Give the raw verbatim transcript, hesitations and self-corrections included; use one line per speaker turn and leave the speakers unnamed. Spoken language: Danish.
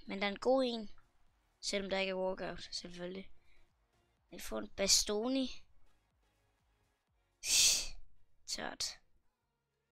Men der er en god en. Selvom der ikke er walkout, selvfølgelig. Jeg får en Bastoni. Tørt.